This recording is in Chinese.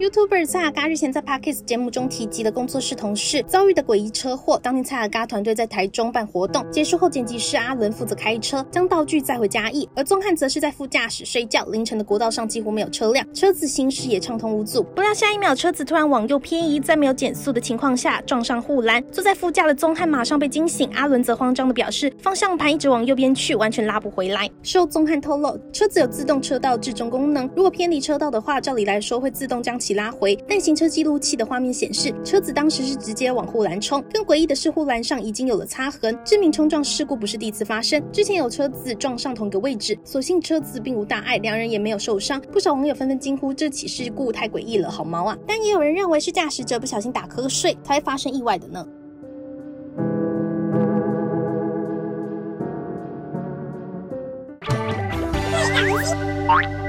YouTuber 蔡阿嘎日前在 Podcast 节目中提及了工作室同事遭遇的诡异车祸。当天蔡阿嘎团队在台中办活动，结束后剪辑师阿伦负责开车将道具载回嘉义，而宗翰则是在副驾驶睡觉。凌晨的国道上几乎没有车辆，车子行驶也畅通无阻。不料下一秒车子突然往右偏移，在没有减速的情况下撞上护栏，坐在副驾的宗翰马上被惊醒，阿伦则慌张地表示方向盘一直往右边去，完全拉不回来。事后宗翰透露，车子有自动车道置中功能，如果偏离车道的话，照理来说会自动将其拉回，但行车记录器的画面显示，车子当时是直接往护栏冲。更诡异的是，护栏上已经有了擦痕，致命冲撞事故不是第一次发生，之前有车子撞上同一个位置，所幸车子并无大碍，两人也没有受伤。不少网友纷纷惊呼，这起事故太诡异了，好毛啊！但也有人认为是驾驶者不小心打瞌睡才会发生意外的呢。 最感激